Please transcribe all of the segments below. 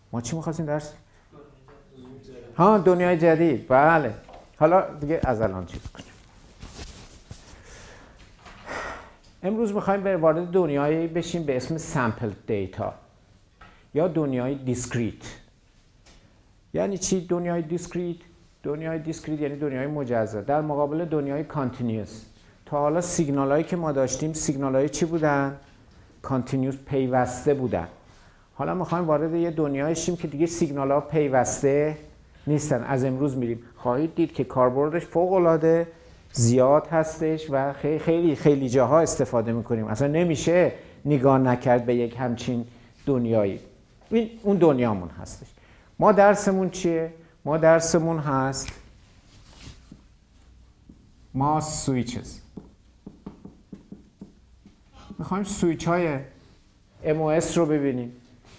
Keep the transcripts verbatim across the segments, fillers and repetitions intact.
ما چی می‌خواستیم درس؟ ها دنیای جدید. بله حالا دیگه از الان چیز کنیم. امروز می‌خوایم به وارد دنیایی بشیم به اسم سامپل دیتا یا دنیای دیسکریت. یعنی چی دنیای دیسکریت؟ دنیای دیسکریت یعنی دنیای مجزا در مقابل دنیای کانتینیوس. تا حالا سیگنالایی که ما داشتیم سیگنالای چی بودن؟ کانتینیوس، پیوسته بودن. حالا می‌خوایم وارد یه دنیایی شیم که دیگه سیگنال‌ها پیوسته نیستن. از امروز میریم خواهید دید که کاربردش فوق‌العاده زیاد هستش و خیلی خیلی خیلی جاها استفاده می‌کنیم. اصلا نمیشه نگاه نکرد به یک همچین دنیایی. این اون دنیامون هستش. ما درسمون چیه؟ ما درسمون هست ماس سویچز. میخوایم سویچ های ام او اس رو ببینیم.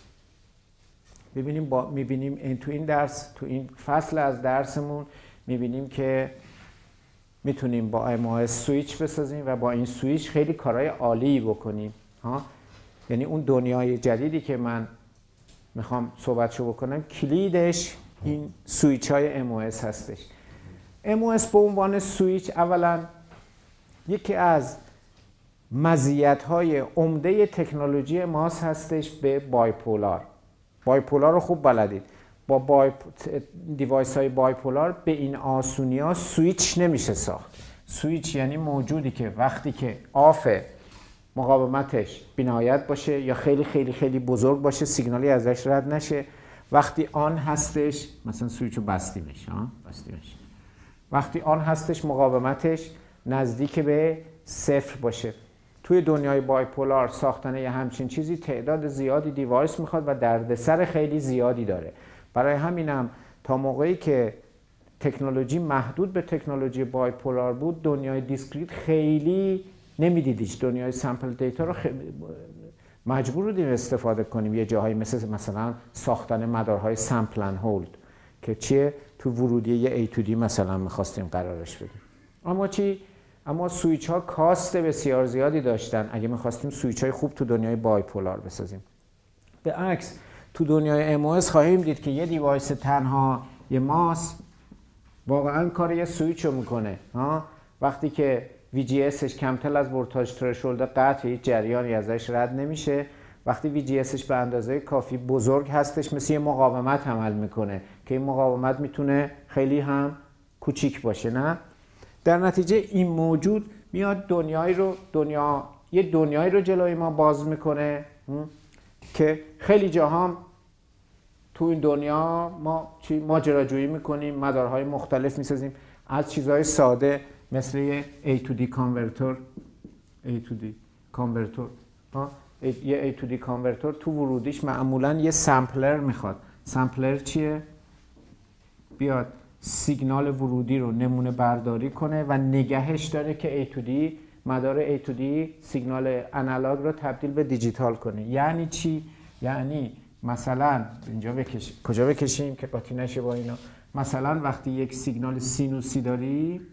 ببینیم با میبینیم این تو این درس تو این فصل از درسمون میبینیم که میتونیم با ام او اس سویچ بسازیم و با این سویچ خیلی کارهای عالی بکنیم ها. یعنی اون دنیای جدیدی که من میخوام صحبتشو بکنم کلیدش این سویچ های ام او اس هستش. ام او اس به عنوان سویچ اولا یکی از مزیت‌های عمده تکنولوژی ماس هستش به بایپولار. بایپولار رو خوب بلدید. با بای دیوایس های بایپولار به این آسونی ها سویچ نمیشه ساخت. سویچ یعنی موجودی که وقتی که آف مقاومتش بی‌نهایت باشه یا خیلی خیلی خیلی بزرگ باشه سیگنالی ازش رد نشه، وقتی آن هستش مثلا سویچ رو بستیمش ها بستیمش وقتی آن هستش مقاومتش نزدیک به صفر باشه. توی دنیای بایپولار ساختن یه همچین چیزی تعداد زیادی دیوایس میخواد و دردسر خیلی زیادی داره. برای همینم تا موقعی که تکنولوژی محدود به تکنولوژی بایپولار بود دنیای دیسکریت خیلی نمیدیدیش. دنیای سامپل دیتا رو خیلی مجبور بودیم استفاده کنیم. یه جاهایی مثل مثلا ساختن مدارهای سامپل اند هولد که چیه تو ورودی یه ای تو دی مثلا میخواستیم قرارش بدیم. اما چی؟ اما سویچ ها کاست بسیار زیادی داشتن اگه میخواستیم سویچ های خوب تو دنیای بایپولار بسازیم. به عکس تو دنیای ام او اس خواهیم دید که یه دیوایس تنها یه ماس واقعا کار یه سویچ رو میکنه ها. وقتی که وی جی اسش کمتر از ولتاژ ترشولد قطع هیچ جریانی ازش رد نمیشه. وقتی وی جی اسش به اندازه کافی بزرگ هستش مثل یه مقاومت عمل میکنه که این مقاومت میتونه خیلی هم کوچیک باشه. نه در نتیجه این موجود میاد دنیایی رو دنیا یه دنیایی رو جلوی ما باز میکنه که خیلی جاها تو این دنیا ما چی ماجراجویی میکنیم، مدارهای مختلف میسازیم از چیزهای ساده مثل یه ای تو دی کانورتور ای تو دی کانورتور ها یه ای تو دی کانورتور تو ورودیش معمولا یه سامپلر میخواد. سامپلر چیه؟ بیاد سیگنال ورودی رو نمونه برداری کنه و نگهش داره که ای تو دی مدار ای تو دی سیگنال آنالوگ رو تبدیل به دیجیتال کنه. یعنی چی؟ یعنی مثلا اینجا بکش کجا بکشیم که قاطی نشه با اینا. مثلا وقتی یک سیگنال سینوسی داری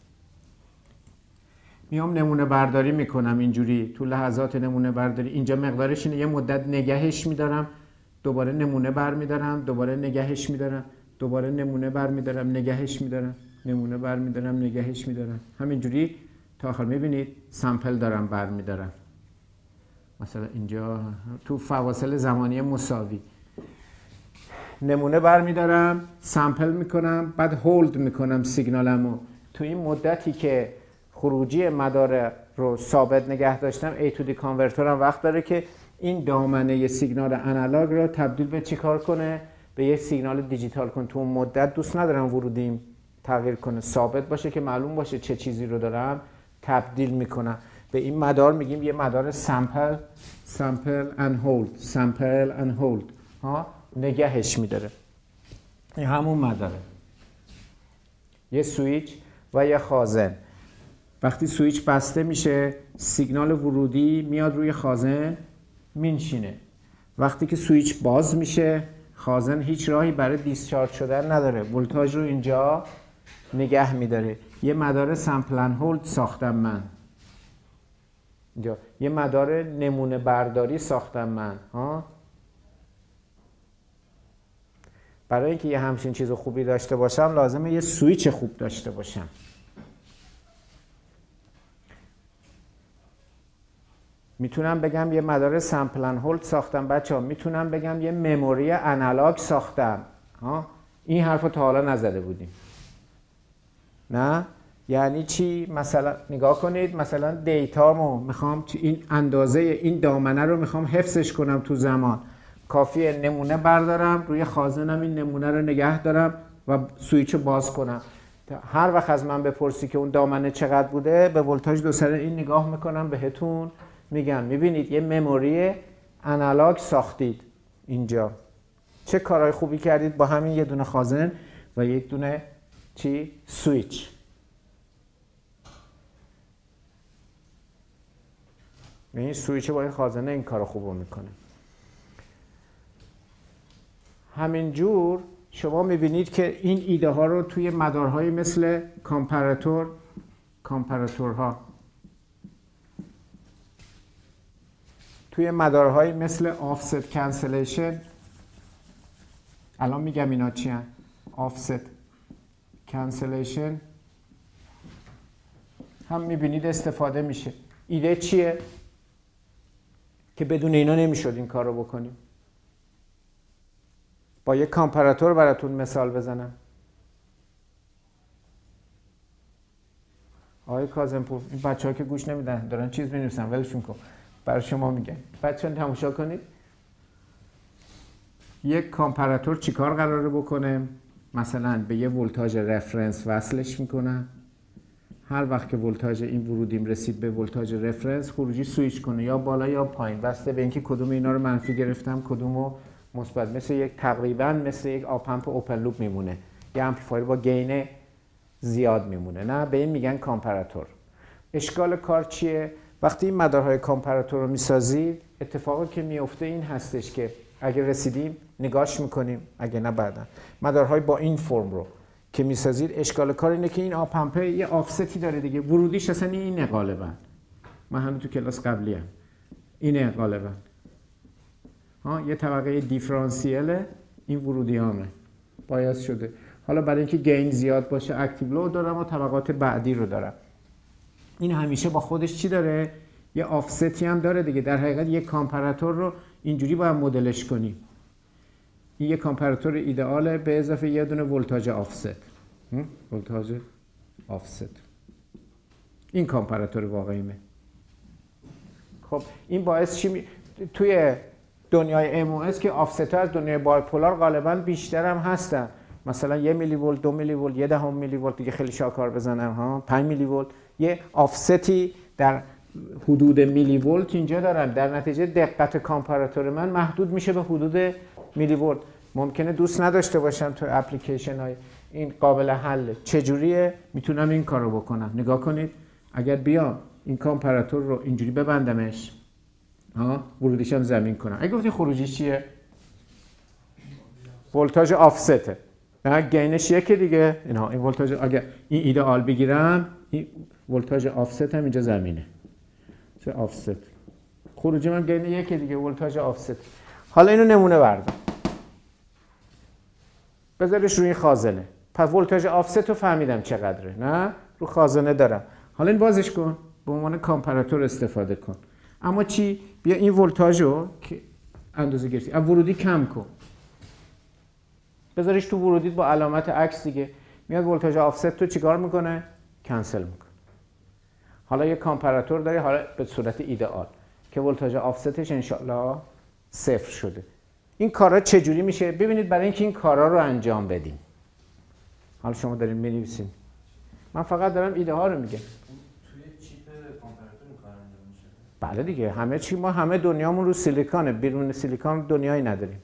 میام نمونه برداری میکنم اینجوری تو لحظات نمونه برداری اینجا مقدارش اینه، یه مدت نگهش میدارم دوباره نمونه بر میدارم دوباره نگهش میدارم دوباره نمونه بر میدارم نگهش میدارم نمونه بر میدارم نگهش میدارم همینجوری تا آخر. میبینید سامپل دارم بر میدارم مثلا اینجا تو فواصل زمانی مساوی نمونه بر میدارم سامپل میکنم بعد هولد میکنم سیگنالمو. تو این مدتی که خروجی مدار رو ثابت نگه داشتم ای تو دی کانورتورم وقت داره که این دامنه سیگنال آنالوگ رو تبدیل به چی کار کنه؟ به یه سیگنال دیجیتال کنه. تو اون مدت دوست ندارم ورودیم تغییر کنه، ثابت باشه که معلوم باشه چه چیزی رو دارم تبدیل میکنم. به این مدار میگیم یه مدار سامپل سامپل اند هولد سامپل اند هولد ها نگهش میداره. این همون مداره. یه سویچ و یه خازن. وقتی سویچ بسته میشه سیگنال ورودی میاد روی خازن مینشینه. وقتی که سویچ باز میشه خازن هیچ راهی برای دیسچارج شدن نداره، ولتاژ رو اینجا نگه میداره. یه مدار سامپل اند هولد ساختم من اینجا، یه مدار نمونه برداری ساختم من ها برای اینکه یه همچین چیز خوبی داشته باشم لازمه یه سویچ خوب داشته باشم. میتونم بگم یه مدار سمپل اند هولد ساختم بچه‌ها، میتونم بگم یه مموری آنالوگ ساختم. ها این حرفو تا حالا نزده بودیم. نه؟ یعنی چی؟ مثلا نگاه کنید، مثلا دیتامو میخوام این اندازه این دامنه رو میخوام حفظش کنم تو زمان، کافیه نمونه بردارم روی خازنم، این نمونه رو نگه دارم و سویچ باز کنم. هر وقت از من بپرسی که اون دامنه چقدر بوده، به ولتاژ دو سره این نگاه میکنم بهتون میگم. میبینید یه مموری آنالوگ ساختید اینجا. چه کارهای خوبی کردید با همین یه دونه خازن و یک دونه چی؟ سویچ. این سویچ با این خازنه این کارو خوبو میکنه. همینجور شما میبینید که این ایده ها رو توی مدارهای مثل کامپاراتور کامپاراتورها توی مدارهای مثل آفست کانسلیشن، الان میگم اینا چی هن؟ آفست کانسلیشن هم میبینید استفاده میشه. ایده چیه؟ که بدون اینا نمیشد این کار رو بکنیم. با یک کامپاراتور براتون مثال بزنم. آقای کاظمپور، این بچه ها که گوش نمیدن دارن چیز مینویسن، ولشون کن، برای شما میگن. بچه ها تماشا کنید. یک کامپاراتور چیکار قراره بکنه؟ مثلا به یه ولتاژ رفرنس وصلش میکنم. هر وقت که ولتاژ این ورودیم رسید به ولتاژ رفرنس، خروجی سویچ کنه یا بالا یا پایین، بسته به اینکه کدوم اینا رو منفی گرفتم کدومو مثبت. مثل یک تقریبا مثل یک آپ امپ اوپن لوپ میمونه، یه امپلیفایر با گین زیاد میمونه. نه، به این میگن کامپاراتور. اشکال کار چیه؟ وقتی این مدارهای کامپاراتور رو میسازید، اتفاقی که میفته این هستش که اگه رسیدیم نگاش میکنیم، اگه نه بعدن. مدارهای با این فرم رو که میسازید، اشکال کار اینه که این آپ امپ یه آفستی داره دیگه، ورودیش اصلا اینه غالبا. من هنوز تو کلاس قبلی هم اینه غالبا. ها یه طبقه دیفرانسیله، این ورودی هامه باعث شده. حالا برای اینکه گین زیاد باشه اکتیو لو دارم و طبقات بعدی رو دارم. این همیشه با خودش چی داره؟ یه آفستی هم داره دیگه. در حقیقت یک کامپاراتور رو اینجوری باید مدلش کنیم. این یک کامپاراتور ایدئاله به اضافه یه دونه ولتاژ آفست. ولتاژ آفست. این کامپاراتور واقعیمه. خب این باعث چی می... توی دنیای ام او اس که آفست ها از دنیای بایپولار غالبا بیشتر هم هستن. مثلا یه میلی ولت، دو میلی ولت، یه دهم میلی ولت، دیگه خیلی شاکار بزنم ها، پنج میلی ولت، یه آفستی در حدود میلی ولت اینجا دارن. در نتیجه دقت کامپاراتور من محدود میشه به حدود میلی ولت. ممکنه دوست نداشته باشم تو اپلیکیشن های این قابل حله. چجوریه میتونم این کارو بکنم؟ نگاه کنید. اگر بیام این کامپاراتور رو اینجوری ببندمش، ها ورودیش هم زمین کنم، اگه گفتی خروجیش چیه؟ ولتاژ آفسته. نه گینش یکه دیگه. اینا این ولتاژ اگه این ایدئال بگیرم، این ولتاژ آفست هم اینجا زمینه. چه آفست؟ خروجی من گین یکه دیگه، ولتاژ آفست. حالا اینو نمونه بردار. بذارش روی این خازنه. پس ولتاژ آفست رو فهمیدم چقدره. نه؟ رو خازنه دارم. حالا این بازش کن. به عنوان کامپاراتور استفاده کن. اما چی؟ بیا این ولتاژ رو که اندازه گرفتی، از ورودی کم کن. بذارش تو ورودیت با علامت عکس دیگه. میاد ولتاژ آفست تو چیکار میکنه؟ کنسل میکنه. حالا یه کامپاراتور داری، حالا به صورت ایدئال که ولتاژ آفستش انشالله صفر شده. این کارا چجوری میشه؟ ببینید برای اینکه این کارا رو انجام بدیم. حالا شما دارین می‌نویسین. من فقط دارم ایده ها رو میگم. توی چیپ کامپاراتور این کار انجام میشه. بله دیگه، همه چی ما همه دنیامون رو سیلیکانه، بیرون سیلیکان دنیایی نداریم.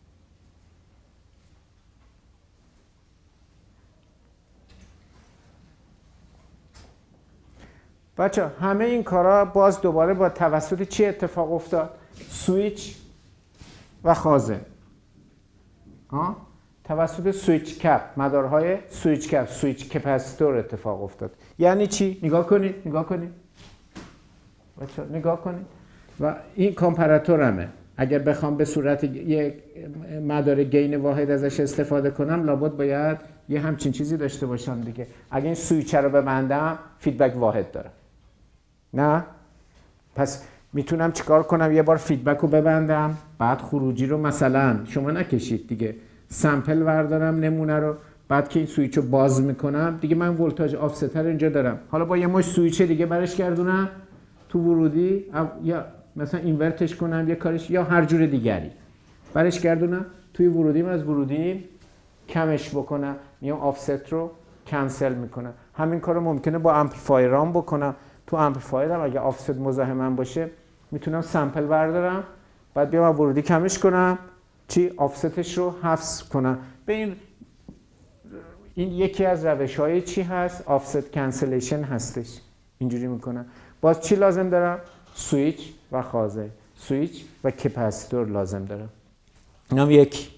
بچه همه این کارا باز دوباره با توسط چی اتفاق افتاد؟ سویچ و خازن. ها؟ توسط سویچ کپ، مدارهای سویچ کپ، سویچ کپاسیتور اتفاق افتاد. یعنی چی؟ نگاه کنید، نگاه کنید. بچه نگاه کنید. و این کامپاراتور همه. اگر بخوام به صورت یک مدار گین واحد ازش استفاده کنم لابد باید یه همچین چیزی داشته باشم دیگه. اگه این سویچ رو ببندم فیدبک واحد داره، نه؟ پس میتونم چیکار کنم؟ یه بار فیدبک رو ببندم، بعد خروجی رو مثلا شما نکشید دیگه، سمپل بردارم نمونه رو، بعد که این سویچ رو باز میکنم دیگه من ولتاژ آفست رو اینجا دارم، حالا با یه مش سویچ دیگه برش گردونم تو ورودی، یا مثلا اینورتش کنم یه کارش، یا هر جور دیگری برش گردونم توی ورودیم، از ورودی کمش بکنم، میام آفست رو کنسل میکنم. همین کارو ممکنه با امپلیفایرام بکنم. تو امپلیفایرم اگه آفست مزاحم باشه میتونم سمپل بردارم، بعد بیام ورودی کمش کنم، چی آفستش رو حفظ کنم. به این این یکی از روش‌های چی هست؟ آفست کنسلیشن هستش. اینجوری میکنم. باز چی لازم دارم؟ سویچ و خازن، سویچ و کپاسیتور لازم دارم. اینم یک.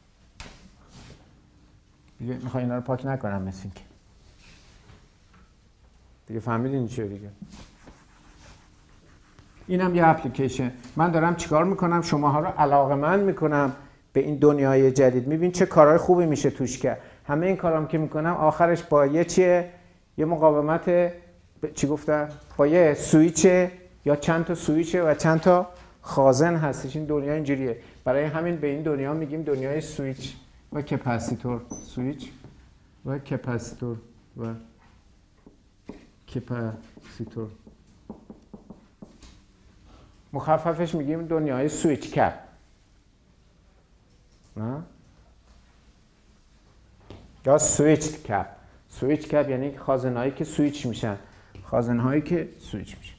دیگه میخوام اینا رو پاک نکنم مثل اینکه. دیگه فهمیدین چیه دیگه؟ اینم یه اپلیکیشن. من دارم چیکار میکنم؟ شماها رو علاقه‌مند میکنم به این دنیای جدید. میبین چه کارهای خوبی میشه توش کرد. همه این کارام که میکنم آخرش با یه چیه؟ یه مقاومت چی گفتم؟ با یه سویچ یا چند تا سویچ و چند تا خازن هستش. این دنیا اینجوریه. برای همین به این دنیا میگیم دنیای سویچ و کپاسیتور. سویچ و کپاسیتور و کپاسیتور. مخففش میگیم دنیای سویچ کپ. نه؟ یا سویچ کپ. سویچ کپ یعنی خازن‌هایی که سویچ میشن. خازن‌هایی که سویچ میشن.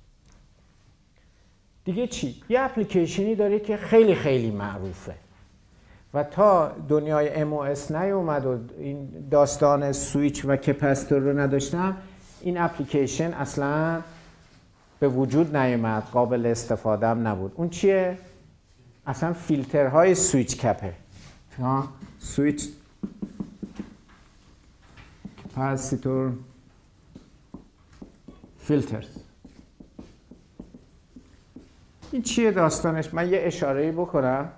دیگه چی؟ یه اپلیکیشنی داره که خیلی خیلی معروفه و تا دنیای ام او اس نیومد و این داستان سویچ و کپاسیتور رو نداشتم، این اپلیکیشن اصلا به وجود نیومد، قابل استفاده هم نبود. اون چیه؟ اصلا فیلترهای سویچ کپه. سویچ کپاسیتور فیلترز. این چیه داستانش؟ من یه اشاره‌ای بکنم.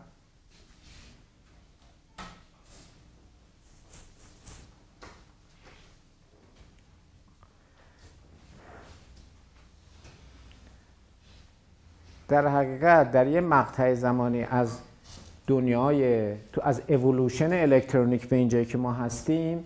در حقیقت در یه مقطع زمانی از دنیای تو از اِوولوشن الکترونیک به اینجایی که ما هستیم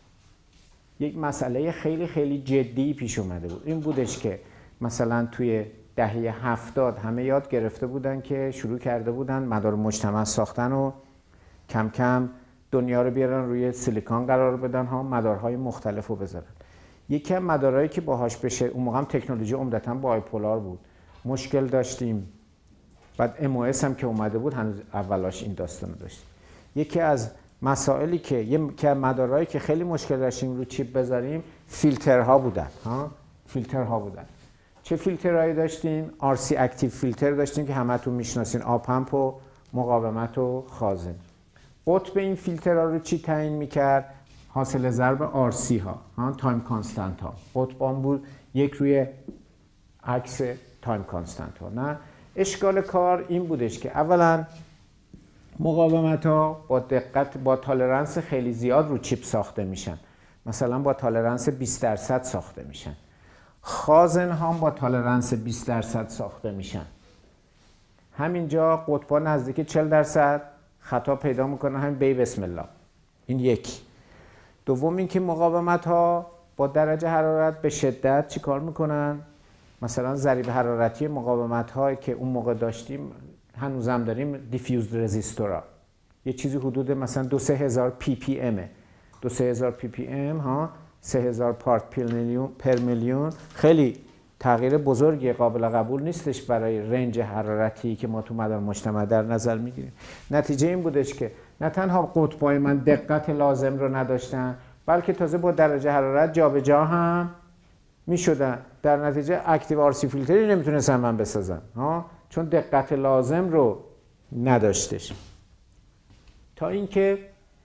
یک مسئله خیلی خیلی جدی پیش اومده بود. این بودش که مثلا توی دهه هفتاد همه یاد گرفته بودن که شروع کرده بودن مدار مجتمع ساختن و کم کم دنیا رو بیارن روی سیلیکون قرار بدن ها، مدارهای مختلف رو بذارن. یکی از مدارهایی که باهاش بشه، اون موقع هم تکنولوژی عمدتاً بایپولار بود، مشکل داشتیم. بعد ام او اس هم که اومده بود هنوز اولاش این داستانو داشت. یکی از مسائلی که یکی از مدارهایی که خیلی مشکل داشتیم رو چیپ بذاریم فیلترها بودن ها، فیلترها بودن. چه فیلترهایی داشتیم؟ آر سی اکتیو فیلتر داشتیم که همتون میشناسین، آپمپ و مقاومت و خازن. قطب این فیلترها رو چی تعیین میکرد؟ حاصل ضرب آر سی ها، ها تایم کانستانت ها. قطبان بود یک روی عکس تایم کانستانت ها. نه، اشکال کار این بودش که اولا مقاومت ها با دقت با تالرنس خیلی زیاد رو چیپ ساخته میشن، مثلا با تالرنس بیست درصد ساخته میشن. خازن ها با تالرنس بیست درصد ساخته میشن. همینجا قطبا نزدیک چهل درصد خطا پیدا میکنن، همین بی بسم الله. این یک. دوم اینکه مقاومت ها با درجه حرارت به شدت چی کار میکنن؟ مثلا ضریب حرارتی مقاومت هایی که اون موقع داشتیم هنوزم داریم، دیفیوزد رزیستورا، یه چیزی حدود مثلا دو سه هزار پی پی امه. دو سه هزار پی پی ام ها، سه هزار پارت پر میلیون، خیلی تغییر بزرگی قابل قبول نیستش برای رنج حرارتی که ما تو مدار مجتمع در نظر میگیریم. نتیجه این بودش که نه تنها قطبای من دقت لازم رو نداشتن، بلکه تازه با درجه حرارت جابجا هم میشدن. در نتیجه اکتیو آر سی فیلتری نمیتونستم من بسازم ها، چون دقت لازم رو نداشتش. تا اینکه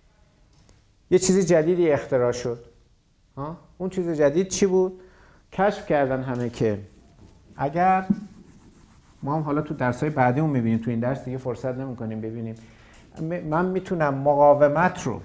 یه چیز جدیدی اختراع شد. ها؟ اون چیز جدید چی بود؟ کشف کردن همه که اگر ما هم حالا تو درس‌های بعدیمون می‌بینیم، تو این درس دیگه فرصت نمی‌کنیم ببینیم. من میتونم مقاومت رو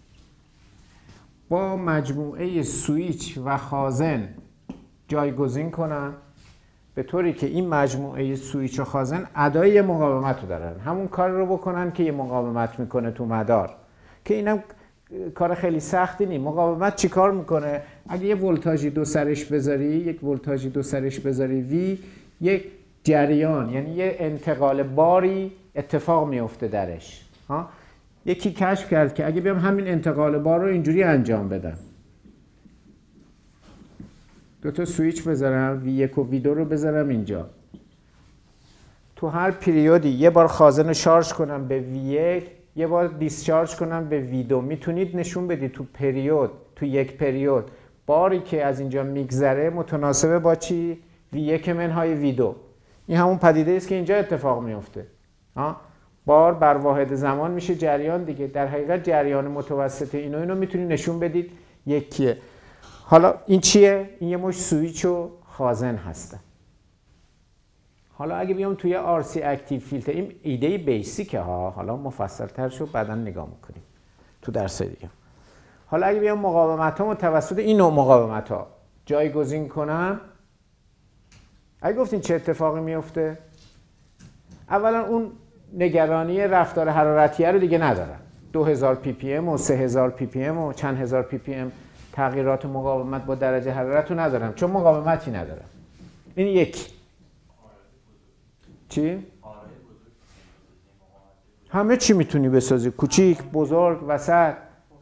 با مجموعه سویچ و خازن جایگزین کنم به طوری که این مجموعه سویچ و خازن ادای یه مقاومت رو دارن، همون کار رو بکنن که یه مقاومت میکنه تو مدار، که اینم کار خیلی سختی نیست. مقاومت چی کار میکنه؟ اگه یه ولتاژی دو سرش بذاری، یک ولتاژی دو سرش بذاری وی، یک جریان یعنی یه انتقال باری اتفاق میفته درش. ها؟ یکی کشف کرد که اگه بیام همین انتقال بار رو اینجوری انجام بدم، دو تا سویچ بذارم، وی یک و وی دو رو بذارم اینجا، تو هر پیریودی یه بار خازن رو شارژ کنم به وی یک، یه بار دیسچارج کنم به وی دو، میتونید نشون بدید تو پیریود، تو یک پیریود باری که از اینجا میگذره متناسبه با چی؟ وی یک منهای وی دو. این همون پدیده است که اینجا اتفاق میفته. ها؟ بار بر واحد زمان میشه جریان دیگه. در حقیقت جریان متوسط اینو اینو میتونید نشون بدید یکیه. حالا این چیه؟ این یه مش سویچ و خازن هستن. حالا اگه بیام توی آر سی اکتیو فیلتر، این ایده بیسیکه ها، حالا مفصل تر شو بعداً نگاه میکنیم تو درس دیگه. حالا اگه بیام مقاومت ها توسط این نوع مقاومت ها جایگزین کنم، اگه گفتین چه اتفاقی میفته؟ اولا اون نگرانی رفتار حرارتیه رو دیگه ندارم. دو هزار پی پی ام و سه هزار پی پی ام و چند هزار پی پی ام تغییرات مقاومت با درجه حرارت رو ندارم، چون مقاومتی ندارم. این یک. چی؟ همه چی میتونی بسازی، کوچیک، بزرگ، وسط.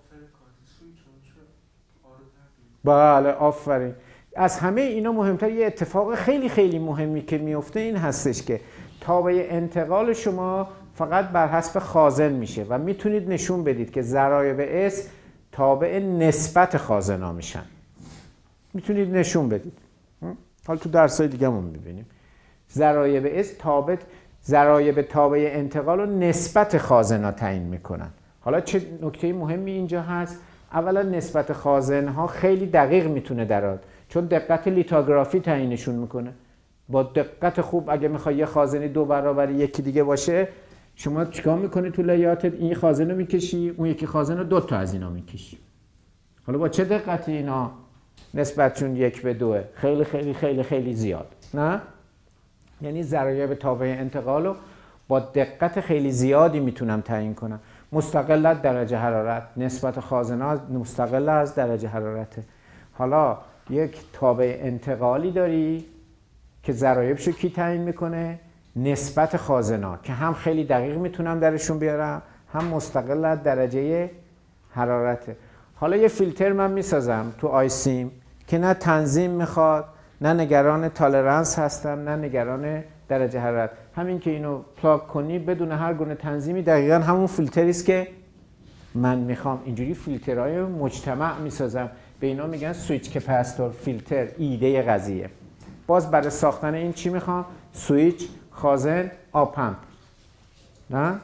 بله آفرین. از همه اینا مهمتر یه اتفاق خیلی خیلی مهمی که میفته این هستش که تابع انتقال شما فقط بر حسب خازن میشه و میتونید نشون بدید که ضرایب اس تابع نسبت خازنا میشن. میتونید نشون بدید. حالا تو درسای دیگه هم میبینیم. ضرایب اس تابع ضرایب تابع انتقال رو نسبت خازنا تعیین میکنن. حالا چه نکته مهمی اینجا هست؟ اولا نسبت خازنها خیلی دقیق میتونه درات، چون دقت لیتوگرافی تعیینشون میکنه. با دقت خوب اگه میخوای یه خازنی دو برابر یکی دیگه باشه، شما چیکار میکنی تو لیاتت؟ این خازن رو میکشی، اون یکی خازن رو دو تا از اینا میکشی. حالا با چه دقتی اینا نسبتشون یک به دوه؟ خیلی خیلی خیلی خیلی زیاد، نه؟ یعنی ضرایب تابع انتقال رو با دقت خیلی زیادی میتونم تعیین کنم. مستقل از درجه حرارت، نسبت خازن‌ها مستقل از درجه حرارته. حالا یک تابع انتقالی داری که ضرایبشو کی تعیین میکنه؟ نسبت خازن‌ها، که هم خیلی دقیق میتونم درشون بیارم، هم مستقل از درجه حرارته. حالا یه فیلتر من میسازم تو آیسیم که نه تنظیم میخواد، نه نگران تالرنس هستم، نه نگران درجه حرارت. همین که اینو پلاگ کنی بدون هر گونه تنظیمی دقیقاً همون فیلتری است که من میخوام. اینجوری فیلترهای مجتمع میسازم. به اینا میگن سویچ کپاسیتور فیلتر. ایده قضیه. باز برای ساختن این چی میخوام؟ سویچ، خازن، آب پمپ. نه؟ الان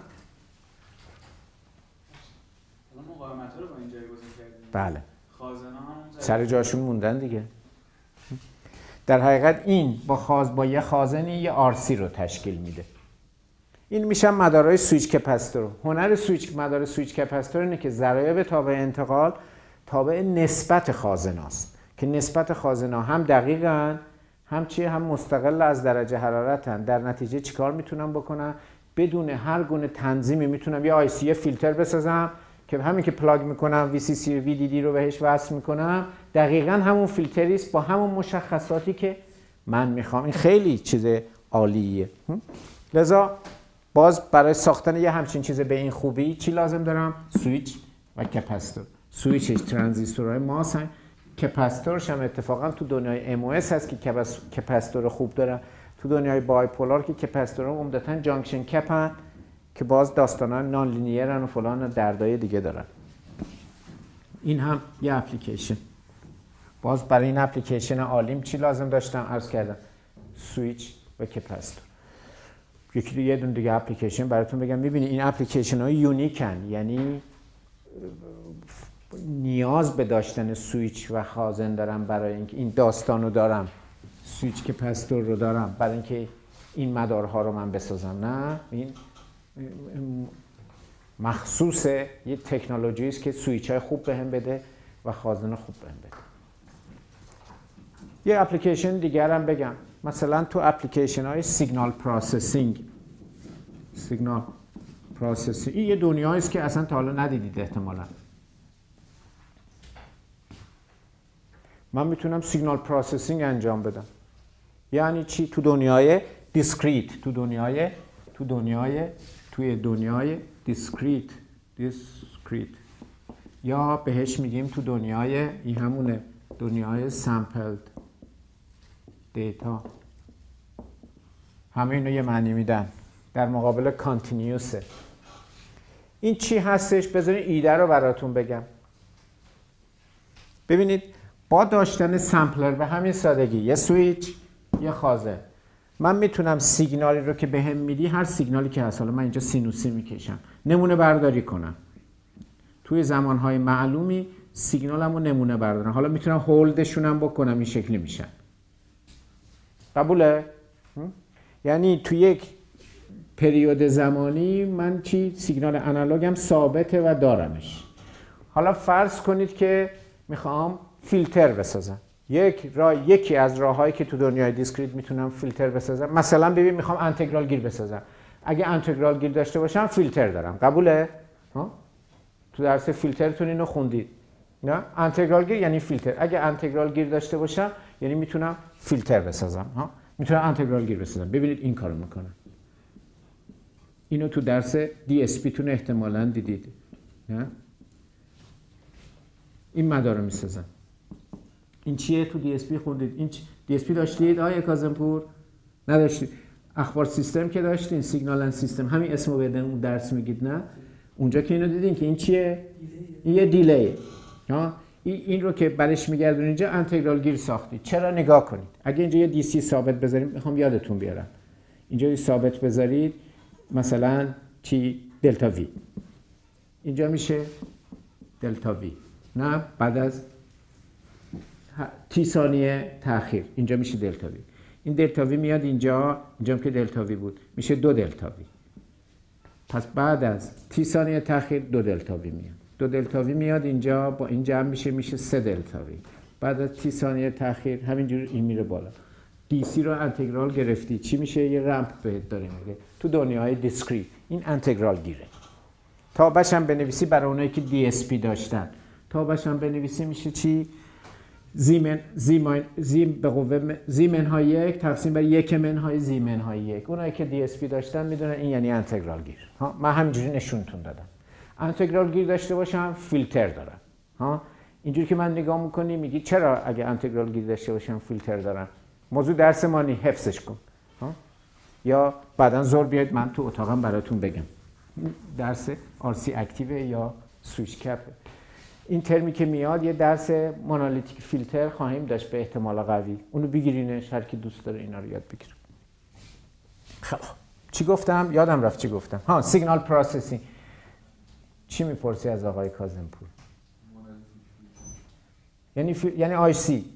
مقاومت رو با این جایگزین کردیم. بله. خازن‌ها هم سر جاشون موندن دیگه. در حقیقت این با خاز با یه خازنی یه آرسی رو تشکیل میده. این میشن مدارهای سویچ کپاسیتور. هنر سویچ مدار سویچ کپاسیتور اینه که ضرایب تابع انتقال تابع نسبت خازناست، که نسبت خازنا هم دقیقاً، هم چیه، هم مستقل از درجه حرارتن. در نتیجه چیکار میتونم بکنم؟ بدون هر گونه تنظیمی میتونم یه آی سی فیلتر بسازم که همین که پلاگ میکنم وی سی سی وی دی دی رو بهش وصل میکنم، دقیقاً همون فیلتری است با همون مشخصاتی که من میخوام. این خیلی چیز عالیه. لذا باز برای ساختن یه همچین چیز به این خوبی چی لازم دارم؟ سویچ و کپاسیتور. سویچش ترانزیستورهای ماس هست، کپاسیتورش هم اتفاقا تو دنیای ام او اس هست که کپاسیتور خوب دارن. تو دنیای بایپولار که کپاسیتورها عمدتاً جانکشن کپن که باز داستانا نان لینیرن و فلان و دردای دیگه دارن. این هم یه اپلیکیشن. باز برای این اپلیکیشن عالیم چی لازم داشتم؟ عرض کردم سویچ و کپاسیتور. یکی دیگه دون دیگه اپلیکیشن براتون بگم. میبینی این اپلیکیشن ها یونیکن، یعنی نیاز به داشتن سویچ و خازن دارم برای اینکه این داستانو دارم، سویچ کپاسیتور رو دارم برای اینکه این مدارها رو من بسازم، نه، این مخصوص یه تکنولوژی است که سویچ های خوب بهم بده و خازن خوب بهم بده. یه اپلیکیشن دیگر هم بگم، مثلا تو اپلیکیشن های سیگنال پروسسینگ، سیگنال پروسسینگ این یه دنیایی است که اصلا تا حالا ندیدید احتمالاً. من میتونم سیگنال پروسسینگ انجام بدم. یعنی چی؟ تو دنیای دیسکریت، تو دنیای تو دنیای توی دنیای دیسکریت دیسکریت یا بهش میگیم تو دنیای این همونه، دنیای سامپلد دیتا. همه اینو یه معنی میدن در مقابل کانتینیوسه. این چی هستش؟ بذارین ایده رو براتون بگم. ببینید با داشتن سامپلر به همین سادگی، یه سویچ، یه خازن، من میتونم سیگنالی رو که بهم میدی، هر سیگنالی که هست، حالا من اینجا سینوسی میکشم، نمونه برداری کنم. توی زمانهای معلومی سیگنالمو نمونه بردارم. حالا میتونم هولدشونم بکنم، این شکلی میشن. قبوله؟ یعنی توی یک پریود زمانی من چی؟ سیگنال آنالوگم ثابته و دارمش. حالا فرض کنید که میخوام فیلتر بسازم. یک راه، یکی از راههایی که تو دنیای دیسکریت میتونم فیلتر بسازم، مثلا ببین میخوام انتگرال گیر بسازم. اگه انتگرال گیر داشته باشم فیلتر دارم. قبوله؟ ها؟ تو درس فیلترتون اینو خوندید. نه؟ انتگرال گیر یعنی فیلتر. اگه انتگرال گیر داشته باشم یعنی میتونم فیلتر بسازم. ها؟ میتونم انتگرال گیر بسازم. ببینید این کارو میکنم. اینو تو درس دی اس پی تون احتمالاً دیدید. نه؟ این مدار رو میسازم. این چیه؟ تو دی اس پی خوندید. این دی اس پی داشتید آقای کاظمپور؟ نداشتید. اخبار سیستم که داشتین، سیگنال اند سیستم، همین اسمو بدن اون درس میگید. نه اونجا که اینو دیدین که این چیه؟ این یه دیلی. ها این رو که برش میگردون اینجا انتگرال گیر ساختید. چرا؟ نگاه کنید. اگه اینجا یه دی سی ثابت بذاریم، میخوام یادتون بیارم، اینجا یه ثابت بذارید، مثلا چی؟ دلتا وی. اینجا میشه دلتا وی. نه بعد از تی ثانیه تأخیر اینجا میشه دلتا وی. این دلتا وی میاد اینجا، اینجا که دلتا وی بود میشه دو دلتا وی. پس بعد از تی ثانیه تأخیر دو دلتا وی میاد. دو دلتا وی میاد اینجا، با این جمع میشه میشه سه دلتا وی. بعد از تی ثانیه تأخیر همینجوری این میره بالا. دی سی رو انتگرال گرفتی، چی میشه؟ یه رمپ بهت داره میگه. تو دنیای دیسکریت این انتگرال گیره. تا باشم بنویسی برای اونایی که دی اس پی داشتن، تا باشم بنویسی میشه چی؟ زیمن زیمن زیم به قوه زی منهای یک تقسیم بر یک منهای زی منهای یک. اونایی که دی اس پی داشتن میدونن این یعنی انتگرال گیر. ها من همینجوری نشونتون دادم. انتگرال گیر داشته باشم فیلتر دارم. ها اینجوری که من نگاه میکنی میگی چرا اگه انتگرال گیر داشته باشم فیلتر دارم؟ موضوع درس ما نی، حفظش کن. ها یا بعداً زور بیاید من تو اتاقم براتون بگم. درس آر سی اکتیو یا سویچ کپ. این ترمی که میاد یه درس مونولیتیک فیلتر خواهیم داشت به احتمال قوی. اونو بگیرینش، هر کی دوست داره اینا رو یاد بگیره. خب چی گفتم؟ یادم رفت چی گفتم. ها سیگنال پروسسینگ. چی میپرسی از آقای کاظمپور؟ یعنی فی... یعنی آی سی،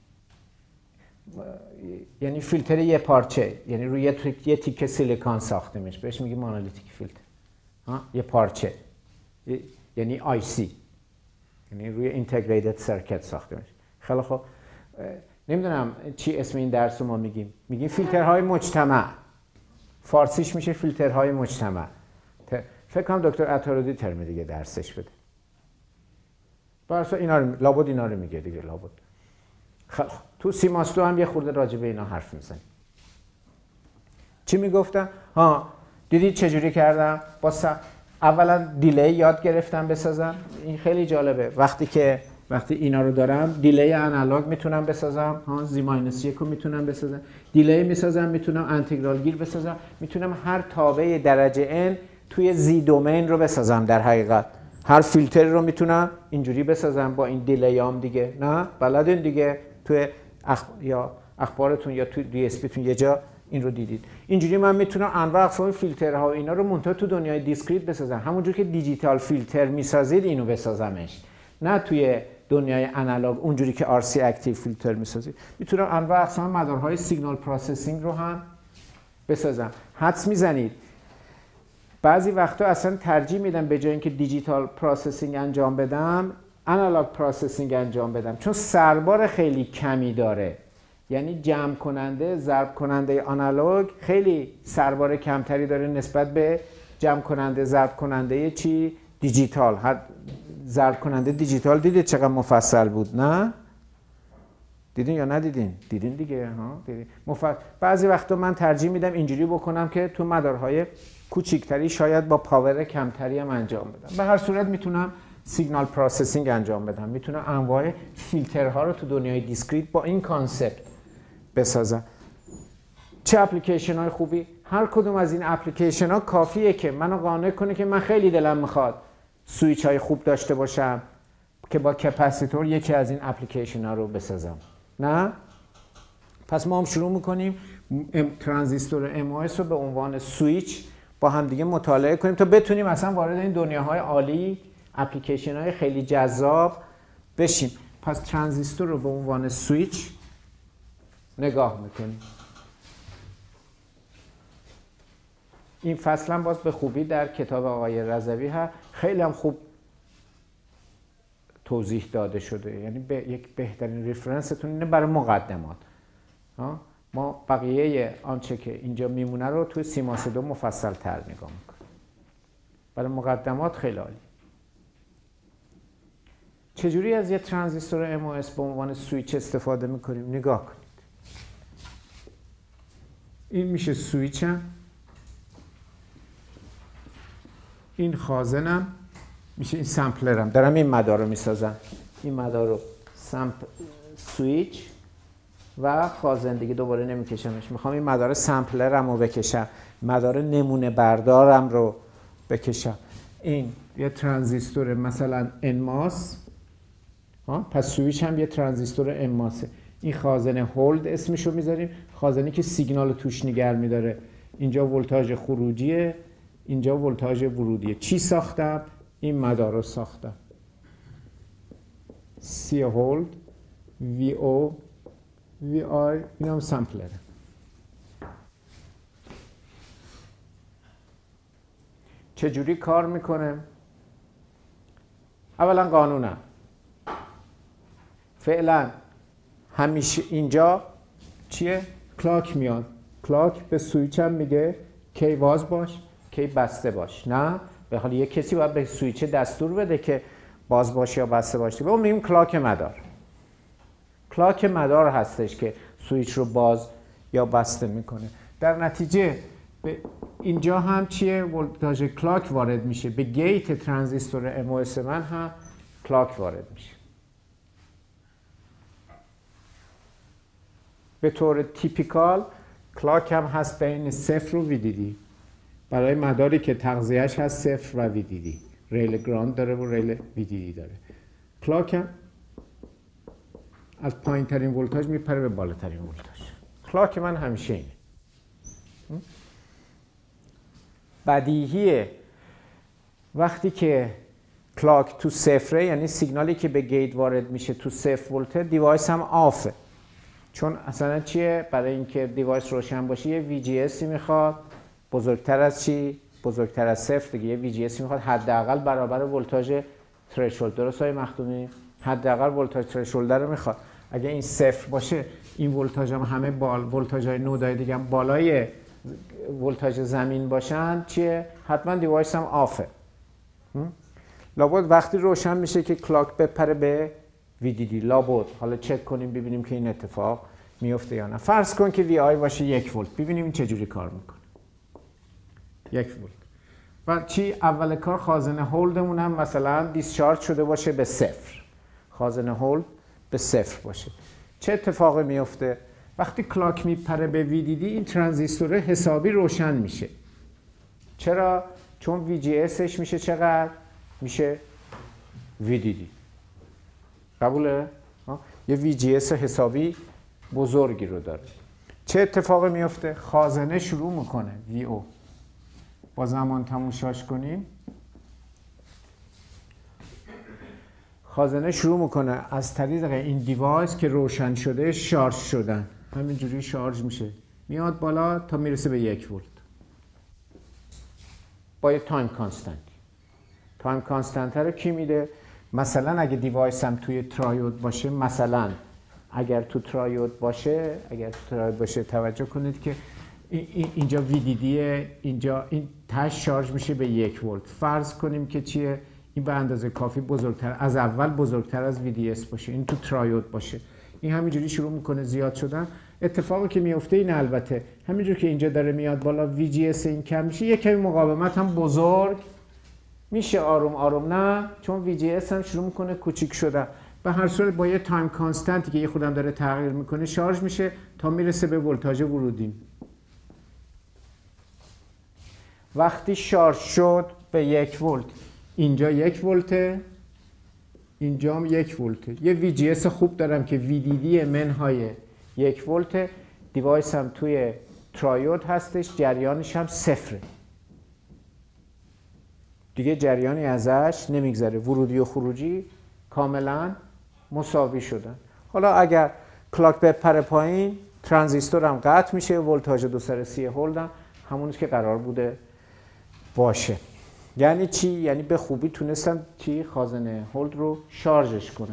یعنی فیلتر یه پارچه، یعنی روی یه, تریک... یه تیکه سیلیکون ساخته میشه، بهش میگیم مونولیتیک فیلتر. ها یه پارچه، ی... یعنی آی سی، یعنی روی اینتگریتد سرکت ساخته میشه. خیلی خب نمیدونم چی اسم این درس رو ما میگیم. میگیم فیلترهای مجتمع. فارسیش میشه فیلترهای مجتمع. فکر کنم دکتر عطاردی ترم دیگه درسش بده. برای اینا رو لابد اینا رو میگه دیگه لابد. خب تو سیماستو هم یه خورده راجع به اینا حرف میزنیم. چی میگفتم؟ ها دیدید چجوری کردم؟ با س... اولا دیلی یاد گرفتم بسازم. این خیلی جالبه. وقتی که وقتی اینا رو دارم دیلی آنالوگ میتونم بسازم، ها زی ماینس یک رو میتونم بسازم، دیلی میسازم، میتونم انتگرال گیر بسازم، میتونم هر تابع درجه n توی زی دومین رو بسازم. در حقیقت هر فیلتر رو میتونم اینجوری بسازم با این دیلیام دیگه. نه بلدین دیگه، توی اخ... یا اخبارتون یا توی دی اس پی تون یه جا این رو دیدید. اینجوری من میتونم انواع اقسام فیلترها و اینا رو منتها تو دنیای دیسکریت بسازم. همونجور که دیجیتال فیلتر میسازید اینو بسازمش، نه توی دنیای آنالوگ اونجوری که آر سی اکتیو فیلتر میسازید. میتونم انواع اقسام مدارهای سیگنال پروسسینگ رو هم بسازم. حدس میزنید بعضی وقتا اصلا ترجیح میدم به جای اینکه دیجیتال پروسسینگ انجام بدم آنالوگ پروسسینگ انجام بدم، چون سربار خیلی کمی داره. یعنی جمع کننده ضرب کننده آنالوگ خیلی سربار کمتری داره نسبت به جمع کننده ضرب کننده چی؟ دیجیتال. هر ضرب کننده دیجیتال دیدید چقدر مفصل بود؟ نه؟ دیدین یا ندیدین؟ دیدین دیگه ها؟ دیدین. مفصل. بعضی وقتا من ترجیح میدم اینجوری بکنم که تو مدارهای کوچیکتری شاید با پاور کمتری هم انجام بدم. به هر صورت میتونم سیگنال پروسسینگ انجام بدم، میتونم انواع فیلترها رو تو دنیای دیسکریت با این کانسپت بسازم. چه اپلیکیشن های خوبی؟ هر کدوم از این اپلیکیشن ها کافیه که منو قانع کنه که من خیلی دلم میخواد سویچ های خوب داشته باشم که با کپاسیتور یکی از این اپلیکیشن ها رو بسازم. نه؟ پس ما هم شروع میکنیم ترانزیستور ام او اس رو به عنوان سویچ با هم دیگه مطالعه کنیم تا بتونیم اصلا وارد این دنیاهای عالی، اپلیکیشن های خیلی جذاب بشیم. پس ترانزیستور رو به عنوان سویچ نگاه میکنیم. این فصل هم باز به خوبی در کتاب آقای رضوی ها خیلی هم خوب توضیح داده شده. یعنی به یک بهترین ریفرنستون اینه برای مقدمات. ها؟ ما بقیه آنچه که اینجا میمونه رو توی سیماس دو مفصل تر نگاه میکنیم. برای مقدمات خیلی عالی. چجوری از یه ترانزیستور ام او اس به عنوان سویچ استفاده میکنیم؟ نگاه کنید. این میشه سویچم، این خازنم میشه، این سمپلرم. دارم این مدار رو میسازم. این مدار رو سمپ سویچ و خازن دیگه دوباره نمیکشمش. میخوام این مدار سمپلرم رو بکشم، مدار نمونه بردارم رو بکشم. این یه ترانزیستور مثلا انماس، ها، پس سویچ هم یه ترانزیستور انماسه. این خازن هولد اسمشو میذاریم، خازنی که سیگنال توش نگه میداره. اینجا ولتاژ خروجیه، اینجا ولتاژ ورودیه. چی ساختم؟ این مدار رو ساختم. سی هولد، وی او، وی آی، این هم سمپلره. چجوری کار میکنه؟ اولا قانونم فعلا همیشه اینجا چیه؟ کلاک میاد. کلاک به سویچ هم میگه کی باز باش، کی بسته باش. نه؟ به حال یک کسی باید به سویچ دستور بده که باز باش یا بسته باشه. به اون میگیم کلاک مدار. کلاک مدار هستش که سویچ رو باز یا بسته میکنه. در نتیجه به اینجا هم چیه؟ ولتاژ کلاک وارد میشه. به گیت ترانزیستور ام او اس من هم کلاک وارد میشه. به طور تیپیکال کلاک هم هست بین صفر و وی دی دی. برای مداری که تغذیهش هست صفر و وی دی دی. ریل گراند داره و ریل وی دی دی داره. کلاک هم از پایین ترین ولتاژ میپره به بالاترین ولتاژ. کلاک من همیشه اینه. بدیهیه وقتی که کلاک تو صفره، یعنی سیگنالی که به گیت وارد میشه تو صفر ولته، دیوایس هم آفه. چون اصلا چیه؟ برای اینکه دیوایس روشن باشه یه وی جی اسی میخواد بزرگتر از چی؟ بزرگتر از صفر دیگه. یه وی جی اسی میخواد حداقل برابر ولتاژ ترشولد. درست های مخدومی؟ حداقل ولتاژ ترشولد رو میخواد. اگه این صفر باشه این ولتاژ هم همه بال ولتاژهای نودای دیگه هم بالای ولتاژ زمین باشن چیه؟ حتما دیوایس هم آفه. لابد وقتی روشن میشه که کلاک بپره به وی دی دی. لابد حالا چک کنیم ببینیم که این اتفاق میفته یا نه. فرض کن که وی آی باشه یک ولت. ببینیم این چجوری کار میکنه. یک ولت. و چی؟ اول کار خازن هولدمون هم مثلا دیسچارج شده باشه به صفر. خازن هولد به صفر باشه. چه اتفاقی میفته؟ وقتی کلاک میپره به وی دی دی این ترانزیستور حسابی روشن میشه. چرا؟ چون وی جی اسش میشه چقدر؟ میشه وی دی دی. قبوله؟ یه وی جی اس حسابی بزرگی رو داره. چه اتفاقی میفته؟ خازنه شروع میکنه وی او. با زمان تموشاش کنیم. خازنه شروع میکنه از طریق این دیوایس که روشن شده شارژ شدن. همینجوری شارژ میشه. میاد بالا تا میرسه به یک ولت با یه تایم کانستنت. تایم کانستنت رو کی میده؟ مثلا اگه دیوایسم توی ترایود باشه، مثلا اگر تو ترایود باشه اگر تو ترایود باشه توجه کنید که اینجا وی دی دیه، اینجا این تاش شارژ میشه به یک ولت. فرض کنیم که چیه؟ این به اندازه کافی بزرگتر، از اول بزرگتر از وی دی اس باشه، این تو ترایود باشه، این همینجوری شروع میکنه زیاد شدن. اتفاقی که میفته این البته همینجور که اینجا داره میاد بالا وی جی اس این کم میشه، یک کمی مقاومت هم بزرگ میشه آروم آروم، نه چون وی جی اس هم شروع میکنه کوچیک شدن. به هر صورت با یه تایم کانستنتی که یه خودم داره تغییر میکنه شارژ میشه تا میرسه به ولتاژ ورودی. وقتی شارژ شد به یک ولت، اینجا یک ولته، اینجا هم یک ولته. یه وی جی اس خوب دارم که وی دی دی منهای یک ولته. دیوایس هم توی ترایود هستش، جریانش هم صفره، دیگه جریانی ازش نمیگذره، ورودی و خروجی کاملا مساوی شدن. حالا اگر کلاک بپره پایین، ترانزیستور هم قطع میشه، ولتاژ دو سر سی هولدم همونی که قرار بوده باشه. یعنی چی؟ یعنی به خوبی تونستم چی؟ خازن هولد رو شارژش کنم.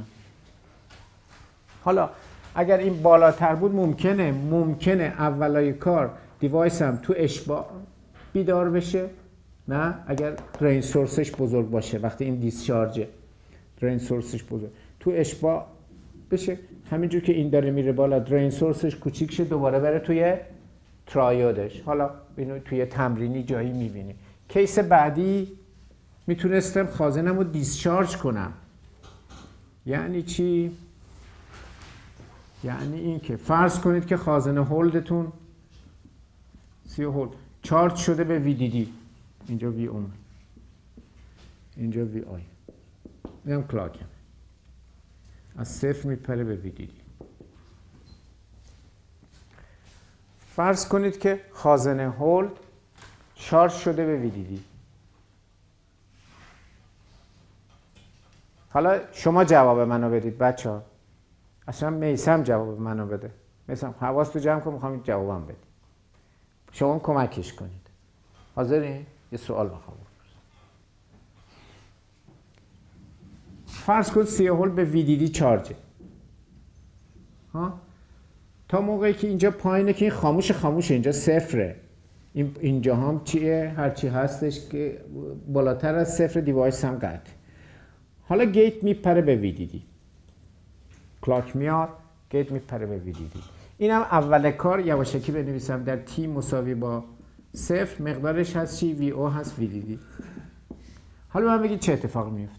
حالا اگر این بالاتر بود ممکنه ممکنه اولای کار دیوایسم تو اشباع بیدار بشه، نه اگر درین سورسش بزرگ باشه، وقتی این دیسچارجه درین سورسش بزرگ تو اشباع بشه، همینجور که این داره میره بالا درین سورسش کوچیک شه، دوباره بره توی ترایودش. حالا اینو توی تمرینی جایی میبینی. کیس بعدی میتونستم خازنم رو دیسچارج کنم. یعنی چی؟ یعنی این که فرض کنید که خازن هولدتون سی هولد چارج شده به وی دی دی، اینجا وی اوم، اینجا وی آی، اینم کلاکم، از صفر میپره به وی دی دی. فرض کنید که خازن هولد شارژ شده به وی دی دی. حالا شما جواب منو بدید بچه ها. اصلا میسم جواب منو بده. میسم حواس تو جمع کن، میخوام جوابم بدی. شما کمکش کنید. حاضرین؟ یه سوال میخوام. فرض کن سی هول به وی دی دی چارجه. ها؟ تا موقعی که اینجا پایینه که این خاموش خاموشه، اینجا صفره. این اینجا هم چیه؟ هرچی هستش که بالاتر از صفر دیوایس هم قطع. حالا گیت میپره به وی دی دی. کلاک میاد، گیت میپره به وی دی دی. اینم اول کار یواشکی بنویسم در تی مساوی با صفر مقدارش هست چی؟ وی او هست وی دی دی. حالا من بگید چه اتفاقی میفته؟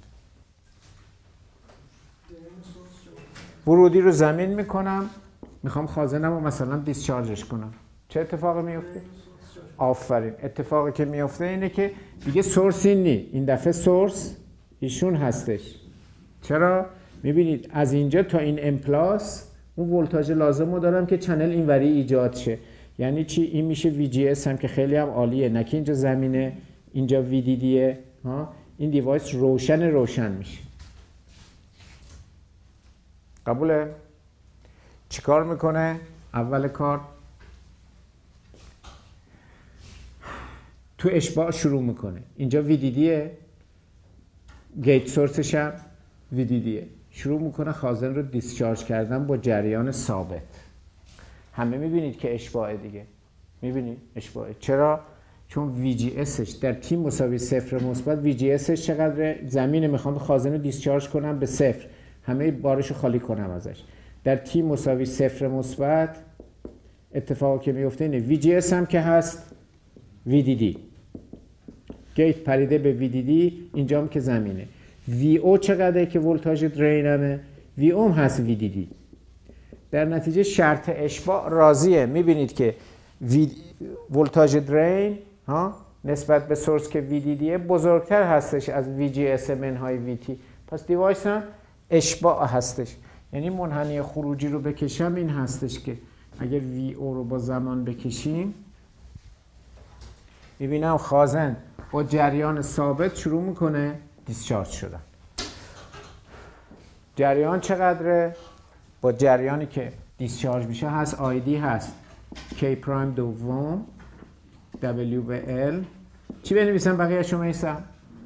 ورودی رو زمین میکنم، میخوام خازنم رو مثلا دیسچارجش کنم. چه اتفاقی میفته؟ آفرین. اتفاقی که میفته اینه که دیگه سورس این نی، این دفعه سورس ایشون هستش. چرا؟ میبینید از اینجا تا این امپلاس اون ولتاژ لازم رو دارم که چنل اینوری ایجاد شه. یعنی چی؟ این میشه وی جی اس هم که خیلی هم عالیه، نه که اینجا زمینه، اینجا وی دی دیه. ها، این دیوایس روشن روشن میشه. قبوله؟ چیکار میکنه؟ اول کار تو اشباع شروع میکنه. اینجا وی دی دیه، گیت سورسش هم وی دی دیه. شروع میکنه خازن رو دیسچارج کردن با جریان ثابت. همه میبینید که اشباعه دیگه. میبینید اشباعه. چرا؟ چون وی جی اسش در تی مساوی صفر مثبت، وی جی اسش چقدره؟ زمینه، میخوام خازن رو دیسچارج کنم به صفر، همه بارش رو خالی کنم ازش. در تی مساوی صفر مثبت اتفاقی که میفته اینه وی جی اس هم که هست وی دی دی، گیت پریده به وی دی دی، اینجا هم که زمینه. وی او چقدره که ولتاژ درینمه؟ وی او هم هست وی دی دی. در نتیجه شرط اشباع راضیه. میبینید که وی ولتاژ درین ها نسبت به سورس که وی دی دیه بزرگتر هستش از وی جی اس منهای وی تی. پس دیوایس هم اشباع هستش. یعنی منحنی خروجی رو بکشم این هستش که اگر وی او رو با زمان بکشیم میبینم خازن با جریان ثابت شروع میکنه دیسچارج شدن. جریان چقدره؟ با جریانی که دیسچارج میشه هست آیدی هست K پرایم دوم W به L چی بنویسم بقیه شما ایسا؟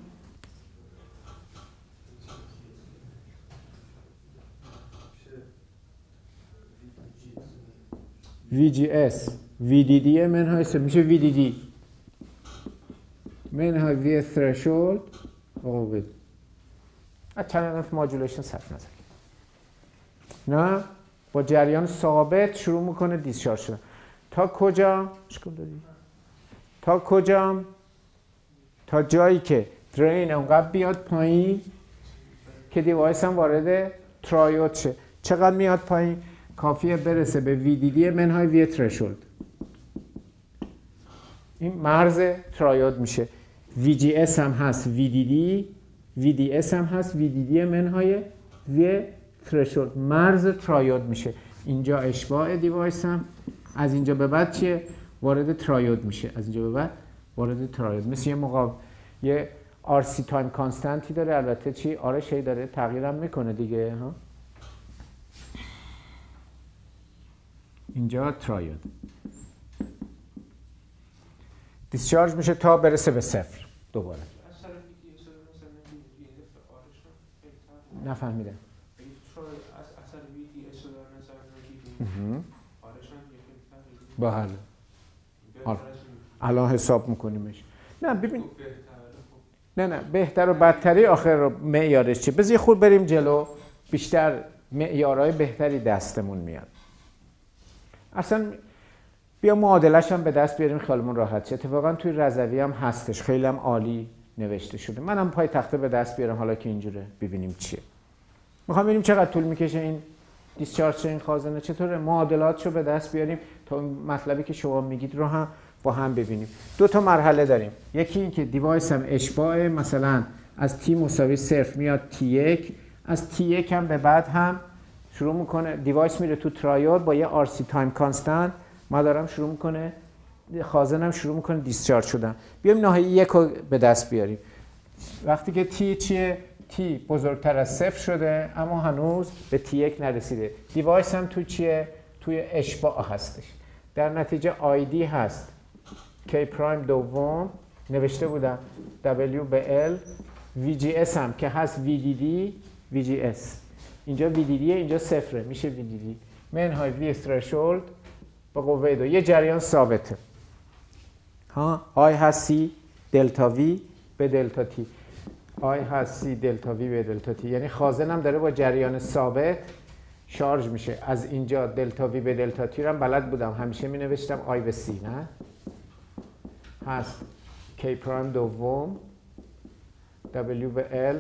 وی جی اس وی دی دی منهای سه میشه وی دی دی منهای وی threshold قوه از چنل ماجولیشن صرف نظر نه با جریان ثابت شروع میکنه دیسچارج شدن تا کجا؟ شکل داری؟ تا کجا؟ تا جایی که درین اونقدر بیاد پایین که دیوایس هم وارد ترایود شه. چقدر میاد پایین؟ کافیه برسه به وی دی دی منهای وی ترشولد. این مرز ترایود میشه. وی جی اس هم هست وی دی دی، وی دی اس هم هست وی دی دی منهای وی ترشولد. مرز ترایود میشه. اینجا اشباع دیوایس هم از اینجا به بعد چیه؟ وارد ترایود میشه. از اینجا به بعد وارد ترایود. مثل یه مقابل یه آر سی تایم کانستنتی داره. البته چی؟ آره شی داره تغییرم میکنه دیگه ها. اینجا ترایود دیسچارج میشه تا برسه به صفر دوباره. نفهمیدم. با حل الان حساب میکنیمش. نه ببین نه نه بهتر و بدتری آخر معیارش چیه؟ بذار یه خود بریم جلو بیشتر معیارهای بهتری دستمون میاد. اصلا بیا معادلش هم به دست بیاریم خیالمون راحت شه. اتفاقا توی رضوی هم هستش، خیلی هم عالی نوشته شده. منم پای تخته به دست بیارم حالا که اینجوره ببینیم چیه. میخوام ببینیم چقدر طول میکشه این دیسچارج این خازنه، چطوره معادلاتشو به دست بیاریم تا این مطلبی که شما میگید رو هم با هم ببینیم. دو تا مرحله داریم. یکی این که دیوایس هم اشباع، مثلا از تی مساوی صفر میاد تی یک، از تی یک هم به بعد هم شروع میکنه دیوایس میره تو ترایود با یه آر سی تایم کانستنت، ما دارم شروع میکنه خازنم شروع میکنه دیسچارج شدن. بیایم ناحیه یک رو به دست بیاریم. وقتی که تی چیه؟ تی بزرگتر از صفر شده اما هنوز به تی یک نرسیده. دیوایس هم تو چیه؟ توی اشباع هستش. در نتیجه آیدی هست K پرایم دوم نوشته بودم W به L، وی جی اس هم که هست وی دی دی وی جی اس. اینجا وی دی دی اینجا صفره میشه وی دی دی منهای وی threshold با قوه دو. یه جریان ثابته ها. آی هست سی دلتا وی به دلتا تی، آی هست سی دلتا وی به دلتا تی، یعنی خازنم داره با جریان ثابت شارژ میشه. از اینجا دلتا وی به دلتا تی رو هم بلد بودم، همیشه می نوشتم آی به سی، نه هست K پرایم دوم W به L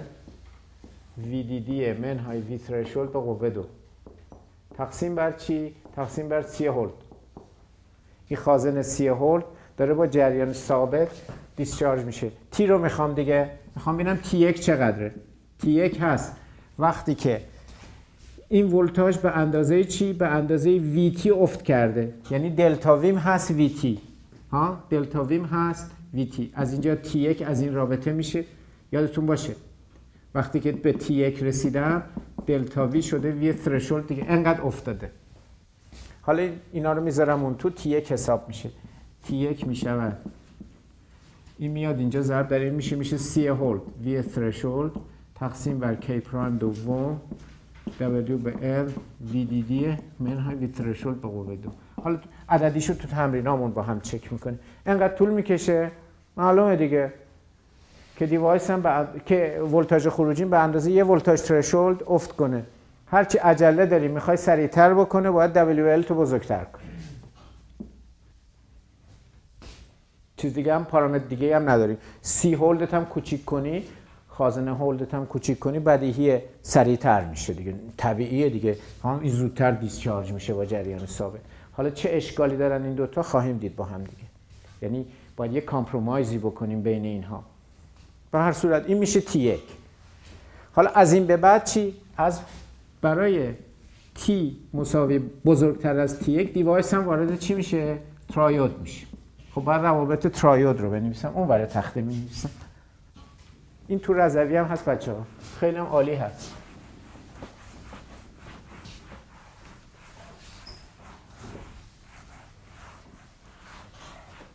وی دی دی منهای وی threshold به قوه دو تقسیم بر چی؟ تقسیم بر سی هولد. این خازن سی هولد داره با جریان ثابت دیسچارج میشه. تی رو میخوام دیگه، میخوام ببینم تی یک چقدره. تی یک هست وقتی که این ولتاژ به اندازه چی؟ به اندازه وی تی افت کرده، یعنی دلتا ویم هست وی تی ها، دلتا ویم هست وی تی. از اینجا تی یک از این رابطه میشه. یادتون باشه وقتی که به تی یک رسیدم دلتا وی شده وی threshold دیگه، انقدر افتاده. حالا اینا رو میذارم اون تو، تی یک حساب میشه. تی یک میشود این میاد اینجا ضرب در این میشه میشه سی هولد وی threshold تقسیم بر K پرایم دوم W به L وی دی دی منهای وی threshold به قوه دو. حالا عددیشو تو تمرینامون با هم چک میکنیم. انقدر طول میکشه معلومه دیگه که دیوایس هم به که ولتاژ خروجی به اندازه یه ولتاژ ترشولد افت کنه. هرچی عجله داری میخوای سریعتر بکنه باید دبلیو ال تو بزرگتر کنی. چیز دیگه هم پارامتر دیگه هم نداری. سی هولدت هم کوچیک کنی، خازنه هولدت هم کوچیک کنی، بدیهی سریعتر میشه دیگه، طبیعیه دیگه. هم این زودتر دیسچارج میشه با جریان ثابت. حالا چه اشکالی دارن این دوتا خواهیم دید با هم دیگه. یعنی باید یه کامپرومایزی بکنیم بین اینها. به هر صورت این میشه تی یک. حالا از این به بعد چی؟ از برای تی مساوی بزرگتر از تی یک دیوایس هم وارد چی میشه؟ ترایود میشه. خب بعد روابط ترایود رو بنویسم، اون برای تخته می‌نویسم. این تو رضوی هم هست بچه‌ها، خیلی هم عالی هست.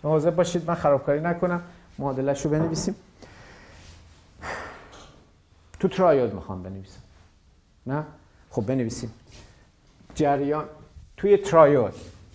مواظب باشید من خرابکاری نکنم. معادلش رو بنویسیم. تو ترایود میخوام بنویسم. نه؟ خب بنویسیم. جریان توی ترایود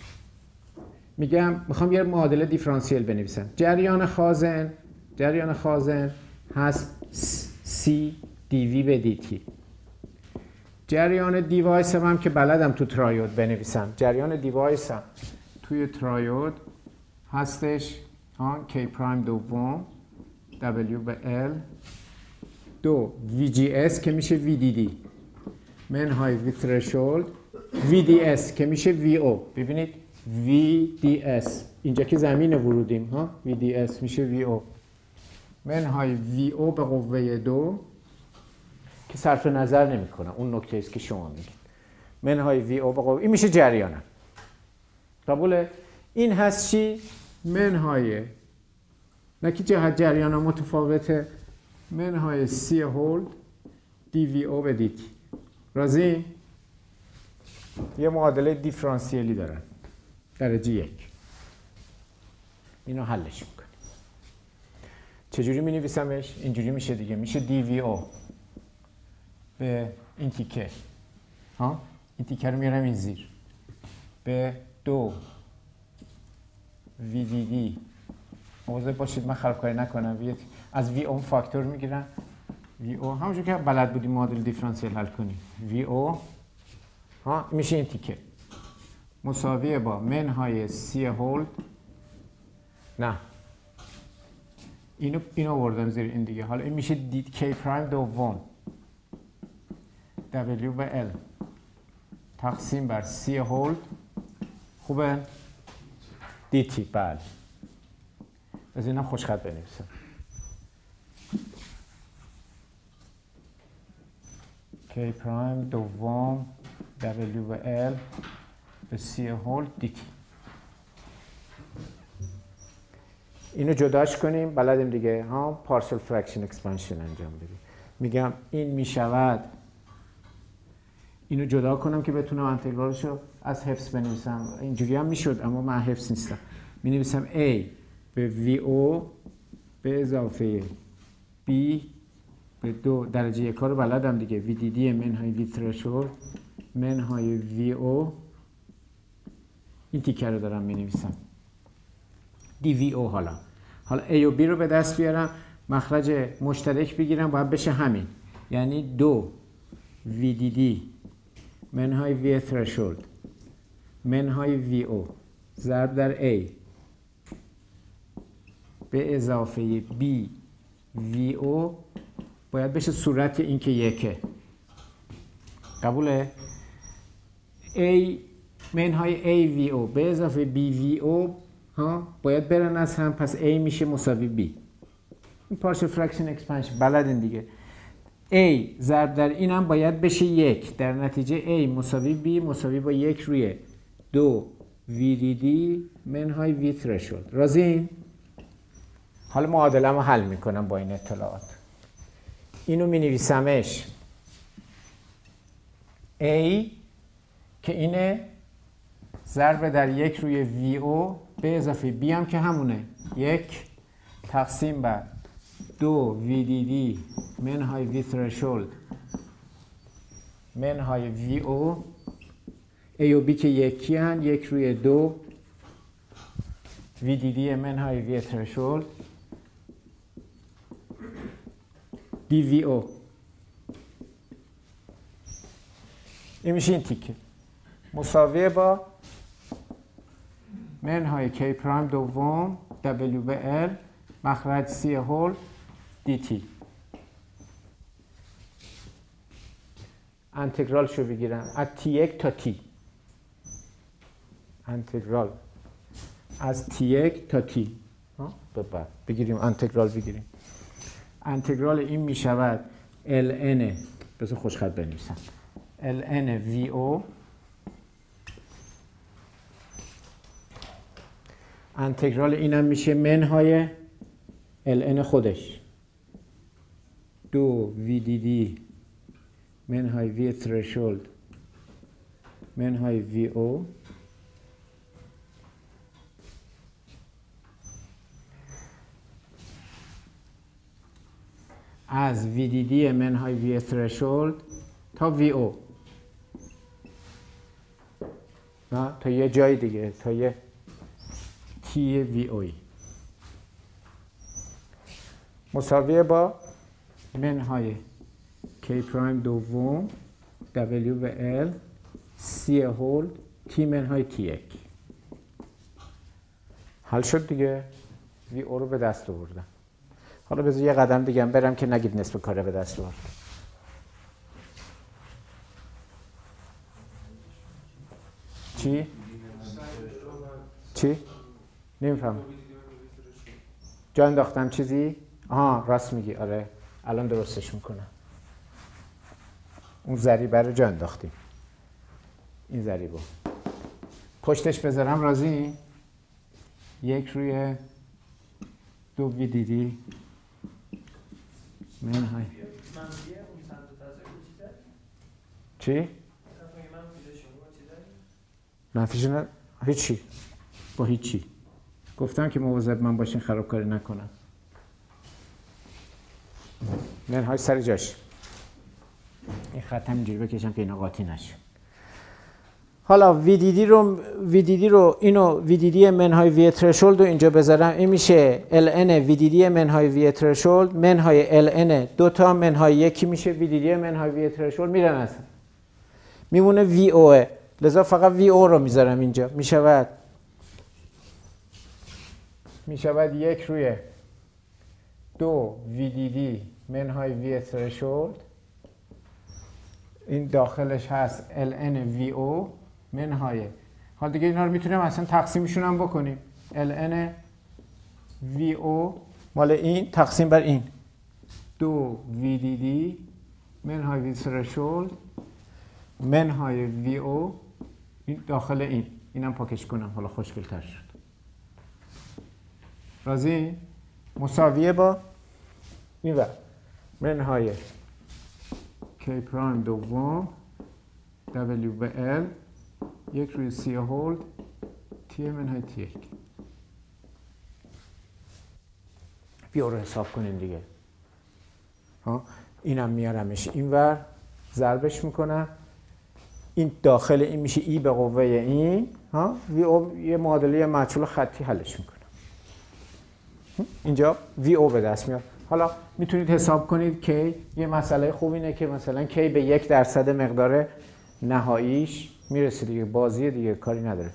میگم میخوام یه معادله دیفرانسیل بنویسم. جریان خازن جریان خازن هست سی دی وی به دی تی. جریان دیوایس هم که بلدم تو ترایود بنویسم. جریان دیوایس هم توی ترایود هستش ها کی پرایم دوم W به L دو وی جی اس که میشه وی دی دی منهای وی ترشولد وی دی اس که میشه وی او. ببینید وی دی اس اینجا که زمین ورودیم ها وی دی اس میشه وی او منهای وی او به قوه دو که صرف نظر نمی کنم اون نکته است که شما میگید منهای وی او به قوه این میشه جریانم. قبوله؟ این هست چی؟ منهای نه که جهت جریان متفاوته منهای سی هولد دی وی او به دی تی. راضی؟ یه معادله دیفرانسیلی دارن درجه یک. اینو حلش میکنیم. چجوری می نویسمش؟ اینجوری میشه دیگه. میشه دی وی او به این تیکه ها این تیکه رو میارم این زیر به دو وی دی دی. مواظب باشید من خرابکاری نکنم. از وی او فاکتور میگیرم وی او همونجور که بلد بودیم معادله دیفرانسیل حل کنیم وی او ها میشه این تیکه مساویه با منهای سی هولد نه اینو اینو آوردم زیر این دیگه. حالا این میشه دی کی پرایم دوم W به L تقسیم بر سی هولد خوبه دی تی. بله از اینم خوشخط بنویسم. کی پرایم دوم W به L به سی هولد دی تی. اینو جداش کنیم بلدیم دیگه ها پارشل فرکشن اکسپنشن انجام بدیم. میگم این میشود اینو جدا کنم که بتونم انتگرالشو از حفظ بنویسم. اینجوری هم میشد اما من حفظ نیستم. می نویسم A به وی او به اضافه B به دو درجه یک رو بلدم دیگه وی دی دی منهای وی ترشولد منهای وی او این تیکه رو دارم می نویسم دی وی او. حالا حالا A و B رو به دست بیارم مخرج مشترک بگیرم باید بشه همین یعنی دو وی دی دی منهای وی ترشولد منهای وی او ضرب در A به اضافه B وی او باید بشه صورت این که یکه. قبوله؟ A منهای A وی او به اضافه B وی او ها باید برن از هم پس A میشه مساوی B. این پارشل فرکشن اکسپنشن بلدین دیگه. A ضرب در این هم باید بشه یک در نتیجه A مساوی B مساوی با یک روی دو وی دی دی منهای وی ترشولد. راضین؟ حالا معادله رو حل میکنم با این اطلاعات. اینو می نویسمش A که اینه ضرب در یک روی وی او به اضافه B هم که همونه یک تقسیم بر دو وی دی دی منهای وی ترشولد منهای وی او A و B که یکی هن یک روی دو وی دی دی منهای وی ترشولد دی وی او. این میشه این تیکه مساویه با منهای کی پرایم دوم W به L مخرج سی هول دی تی. انتگرال شو بگیرم از تی یک تا تی. انتگرال از تی یک تا تی بگیریم انتگرال بگیریم. انتگرال این می شود ال ان بذار خوشخط بنویسم ال ان وی او انتگرال اینم میشه منهای ال ان خودش دو وی دی دی منهای وی ترشولد منهای وی او از وی دی دی منهای وی threshold تا وی او تا یه جای دیگه، تا یه تی وی اوی مساویه با منهای k پرایم دوم W به L C هول T منهای تی یک. حل شد دیگه. وی او رو به دست آوردم. حالا بذار یه قدم دیگه هم برم که نگید نصف کاره به دست آوردم. چی؟ چی؟ نمیفهم. جا انداختم چیزی؟ آها راست میگی. آره الان درستش میکنم. اون ضریبه رو جا انداختیم. این ضریبه پشتش بذارم راضی؟ یک روی دو وی دی دی منهای چی؟ منفیش نه؟ هیچی با هیچی گفتم که مواظب من باشین خرابکاری نکنم. منهای سر جاش. این خط هم اینجوری بکشم که اینا قاطی نشه. حالا وی دی دی رو وی دی دی رو اینو وی دی دی منهای وی threshold رو اینجا بذارم، این میشه ال ان وی دی دی منهای وی threshold منهای ال ان دو تا منهای یکی میشه وی دی دی منهای وی threshold میرن اصلا میمونه وی او، لذا فقط وی او رو میذارم اینجا. میشود میشود یک روی دو وی دی دی منهای وی threshold، این داخلش هست ال ان وی او منهای، حالا دیگه اینا رو میتونیم اصلا تقسیمشون هم بکنیم. ال ان وی او مال این تقسیم بر این دو وی دی دی منهای وی threshold منهای وی او این داخل این اینم پاکش کنم. حالا خوشگل‌تر شد. راضی؟ مساویه با این و منهای k پرایم دوم W به L یک روی سی هول تی منهای تی یک. بیا رو حساب کنیم دیگه. ها اینم میارمش اینور ضربش میکنم، این داخل این میشه ای به قوه این، ها وی او یه معادله مجهول خطی حلش میکنم. اینجا وی او به دست میاد. حالا میتونید حساب کنید که یه مسئله خوب اینه که مثلا کی به یک درصد مقدار نهاییش میرسه دیگه، بازی دیگه کاری نداره.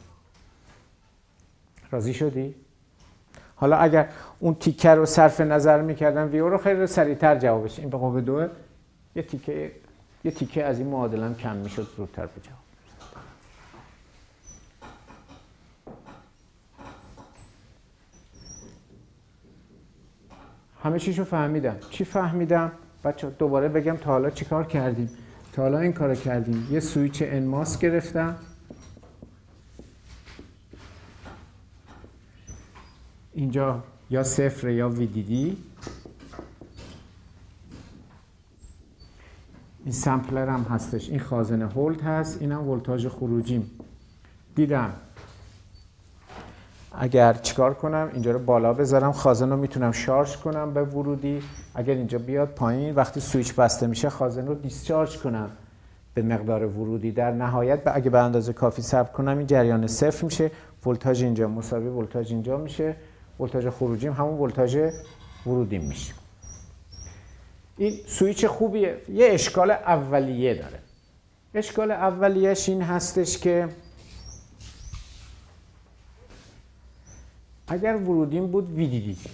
راضی شدی؟ حالا اگر اون تیکه رو صرف نظر میکردم وی او رو خیلی سریعتر جوابش این به قوه دو یه تیکه یه تیکه از این معادله هم کم میشد زودتر به جواب. همه چیشو فهمیدم. چی فهمیدم؟ بچه دوباره بگم تا حالا چی کار کردیم. تا حالا این کار کردیم، یه سویچ انماس گرفتم، اینجا یا صفر یا وی دی دی، این سمپلر هم هستش، این خازن هولد هست، اینم ولتاژ خروجیم. دیدم اگر چیکار کنم اینجا رو بالا بذارم، خازن رو میتونم شارژ کنم به ورودی، اگر اینجا بیاد پایین وقتی سویچ بسته میشه خازن رو دیسچارج کنم به مقدار ورودی. در نهایت اگه به اندازه کافی صبر کنم این جریان صفر میشه، ولتاژ اینجا مساوی ولتاژ اینجا میشه، ولتاژ خروجیم همون ولتاژ ورودیم میشه. این سویچ خوبیه. یه اشکال اولیه داره. اشکال اولیه‌اش این هستش که اگر ورودیم بود وی دی دی،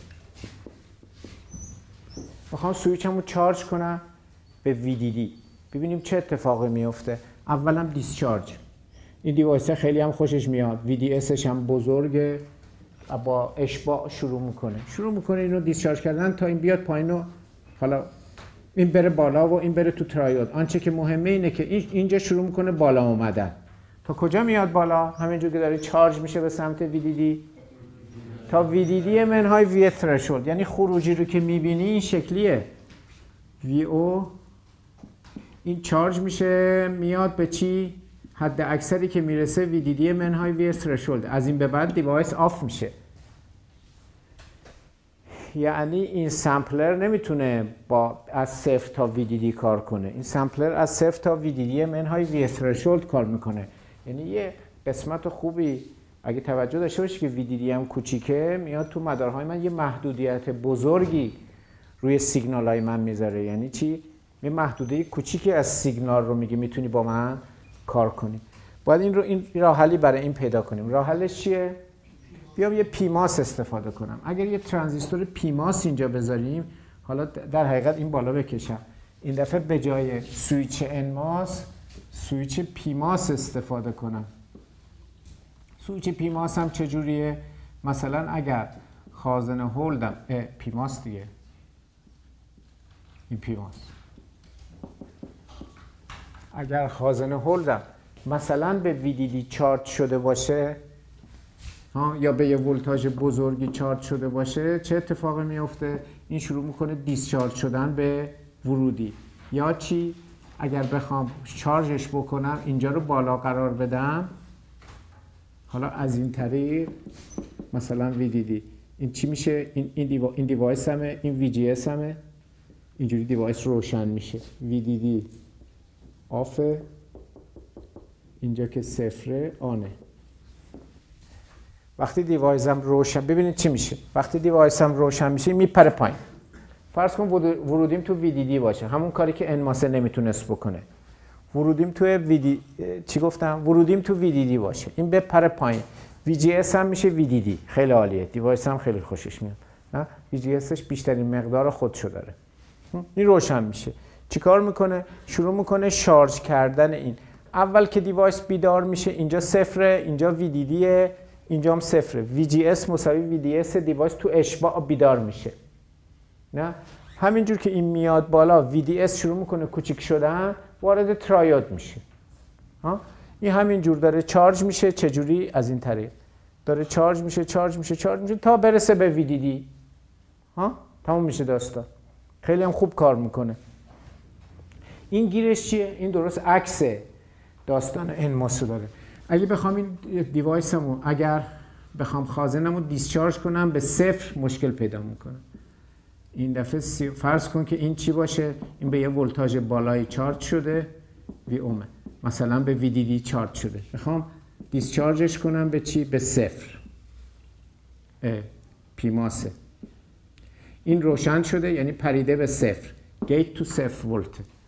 میخوام سویچمو چارج کنم به وی دی دی، ببینیم چه اتفاقی میفته. اولا دیسچارج، این دیوایس خیلی هم خوشش میاد، وی دی اسش هم بزرگه، با اشباع شروع میکنه شروع میکنه اینو دیسچارج کردن تا این بیاد پایین و حالا این بره بالا و این بره تو ترایود. آنچه که مهمه اینه که اینجا شروع میکنه بالا اومدن. تا کجا میاد بالا؟ همینجور که داره چارج میشه به سمت وی دی دی تا وی دی دی منهای وی threshold، یعنی خروجی رو که میبینی این شکلیه. وی او این چارج میشه میاد به چی؟ حد اکثری که میرسه وی دی دی منهای وی threshold. از این به بعد دیوایس آف میشه. یعنی این سمپلر نمیتونه با از صفر تا وی دی دی کار کنه. این سمپلر از صفر تا وی دی دی منهای وی threshold کار میکنه. یعنی یه قسمت خوبی اگه توجه داشته باشی که وی دی دی هم کوچیکه، میاد تو مدارهای من یه محدودیت بزرگی روی سیگنال های من میذاره. یعنی چی؟ یه محدوده کوچیکی از سیگنال رو میگه میتونی با من کار کنی. باید این رو این راه حلی برای این پیدا کنیم. راه حلش چیه؟ بیام یه پیماس استفاده کنم. اگر یه ترانزیستور پیماس اینجا بذاریم، حالا در حقیقت این بالا بکشم، این دفعه به جای سویچ انماس سویچ پیماس استفاده کنم. سویچ پیماس هم چجوریه؟ مثلا اگر خازن هولدم پیماس دیگه، این پیماس، اگر خازن هولدم مثلا به وی دی دی چارج شده باشه ها، یا به یه ولتاژ بزرگی چارج شده باشه، چه اتفاقی میفته؟ این شروع میکنه دیسچارج شدن به ورودی. یا چی؟ اگر بخوام چارجش بکنم اینجا رو بالا قرار بدم، حالا از این طریق مثلا وی دی دی این چی میشه؟ این این, دیوا... این دیوایس همه، این وی جی اس همه، اینجوری دیوایس روشن میشه. وی دی دی آفه، اینجا که صفره آنه. وقتی دیوایسم روشن، ببینید چی میشه. وقتی دیوایسم روشن میشه میپره پایین. فرض کن ورودیم تو وی دی دی باشه، همون کاری که انماس نمیتونست بکنه. ورودیم تو وی دی چی گفتم؟ ورودیم تو وی دی دی باشه، این بپره پایین. وی جی اس هم میشه وی دی دی. خیلی عالیه. دیوایس هم خیلی خوشش میاد. نه؟ وی جی اسش بیشترین مقدار خودشو داره. این روشن میشه. چیکار میکنه؟ شروع میکنه شارژ کردن این. اول که دیوایس بیدار میشه، اینجا صفره، اینجا وی دی دیه، اینجا هم صفره. وی جی اس مساوی وی دی اس، دیوایس تو اشباع بیدار میشه. نه؟ همینجور که این میاد بالا، وی دی اس شروع میکنه کوچیک شدن، وارد ترایود میشه. ها؟ این همینجور داره چارج میشه. چجوری؟ از این طریق داره چارج میشه، چارج میشه، چارج میشه تا برسه به وی دی دی. ها؟ تموم میشه داستان. خیلی هم خوب کار میکنه. این گیرش چیه؟ این درست عکس داستان انماس داره. اگه بخوام این دیوایسمو، اگر بخوام خازنمو دیسچارج کنم به صفر، مشکل پیدا میکنم. این دفعه سی... فرض کن که این چی باشه؟ این به یه ولتاژ بالایی چارج شده، وی اومه، مثلا به وی دی دی چارج شده. بخوام دیسچارجش کنم به چی؟ به صفر. پیماسه. این روشن شده، یعنی پریده به صفر. گیت تو صفر ولت.